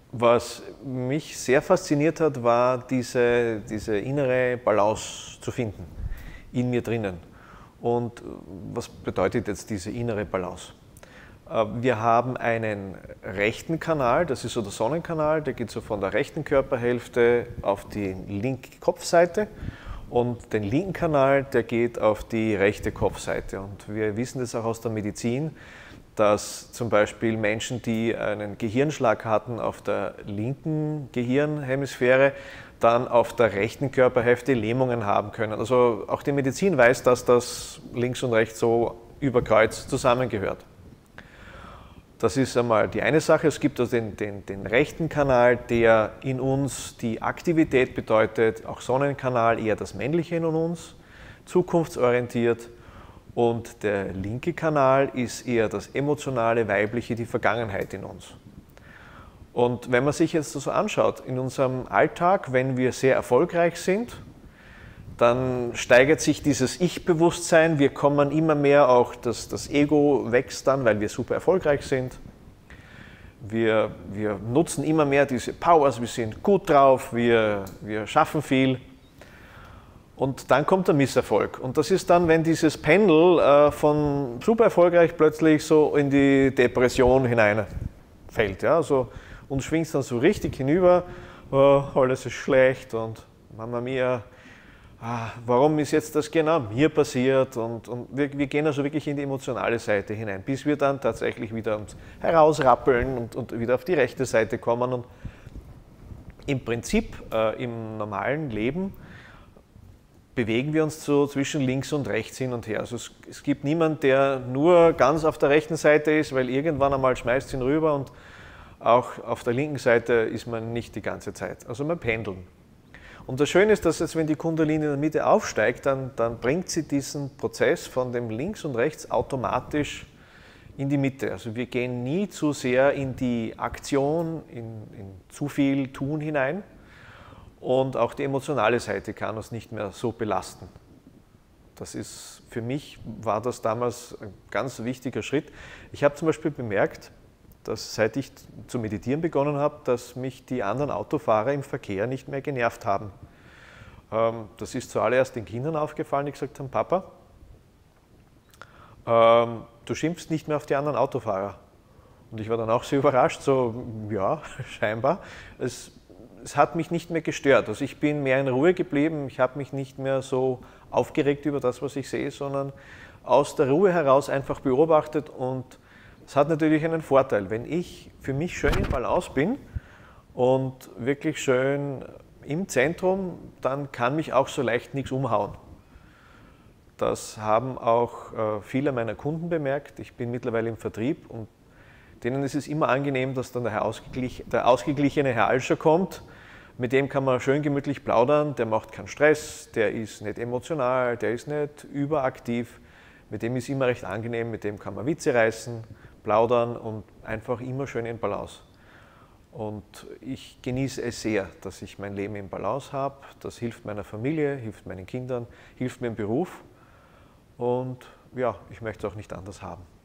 Was mich sehr fasziniert hat, war diese innere Balance zu finden, in mir drinnen. Und was bedeutet jetzt diese innere Balance? Wir haben einen rechten Kanal, das ist so der Sonnenkanal, der geht so von der rechten Körperhälfte auf die linke Kopfseite und den linken Kanal, der geht auf die rechte Kopfseite. Und wir wissen das auch aus der Medizin, dass zum Beispiel Menschen, die einen Gehirnschlag hatten auf der linken Gehirnhemisphäre, dann auf der rechten Körperhälfte Lähmungen haben können. Also auch die Medizin weiß, dass das links und rechts so über Kreuz zusammengehört. Das ist einmal die eine Sache. Es gibt also den rechten Kanal, der in uns die Aktivität bedeutet, auch Sonnenkanal, eher das Männliche in uns, zukunftsorientiert. Und der linke Kanal ist eher das Emotionale, Weibliche, die Vergangenheit in uns. Und wenn man sich jetzt so anschaut, in unserem Alltag, wenn wir sehr erfolgreich sind, dann steigert sich dieses Ich-Bewusstsein, wir kommen immer mehr, auch das Ego wächst dann, weil wir super erfolgreich sind. Wir nutzen immer mehr diese Powers, wir sind gut drauf, wir schaffen viel. Und dann kommt der Misserfolg. Und das ist dann, wenn dieses Pendel von super erfolgreich plötzlich so in die Depression hineinfällt. Ja? Also, und schwingt dann so richtig hinüber, oh, alles ist schlecht und Mama mia, warum ist jetzt das genau mir passiert? Und wir gehen also wirklich in die emotionale Seite hinein, bis wir dann tatsächlich wieder uns herausrappeln und wieder auf die rechte Seite kommen. Und im Prinzip, im normalen Leben, bewegen wir uns so zwischen links und rechts hin und her. Also es gibt niemanden, der nur ganz auf der rechten Seite ist, weil irgendwann einmal schmeißt ihn rüber und auch auf der linken Seite ist man nicht die ganze Zeit. Also wir pendeln. Und das Schöne ist, dass jetzt, wenn die Kundalini in der Mitte aufsteigt, dann bringt sie diesen Prozess von dem links und rechts automatisch in die Mitte. Also wir gehen nie zu sehr in die Aktion, in zu viel Tun hinein. Und auch die emotionale Seite kann uns nicht mehr so belasten. Das ist, für mich war das damals ein ganz wichtiger Schritt. Ich habe zum Beispiel bemerkt, dass seit ich zu meditieren begonnen habe, dass mich die anderen Autofahrer im Verkehr nicht mehr genervt haben. Das ist zuallererst den Kindern aufgefallen, die gesagt haben, Papa, du schimpfst nicht mehr auf die anderen Autofahrer. Und ich war dann auch sehr überrascht, so, ja, scheinbar. Es hat mich nicht mehr gestört. Also ich bin mehr in Ruhe geblieben, ich habe mich nicht mehr so aufgeregt über das, was ich sehe, sondern aus der Ruhe heraus einfach beobachtet. Und es hat natürlich einen Vorteil, wenn ich für mich schön in Balance bin und wirklich schön im Zentrum, dann kann mich auch so leicht nichts umhauen. Das haben auch viele meiner Kunden bemerkt. Ich bin mittlerweile im Vertrieb und denen ist es immer angenehm, dass dann der ausgeglichene Herr Alscher kommt. Mit dem kann man schön gemütlich plaudern, der macht keinen Stress, der ist nicht emotional, der ist nicht überaktiv. Mit dem ist immer recht angenehm, mit dem kann man Witze reißen, plaudern und einfach immer schön in Balance. Und ich genieße es sehr, dass ich mein Leben in Balance habe. Das hilft meiner Familie, hilft meinen Kindern, hilft mir im Beruf. Und ja, ich möchte es auch nicht anders haben.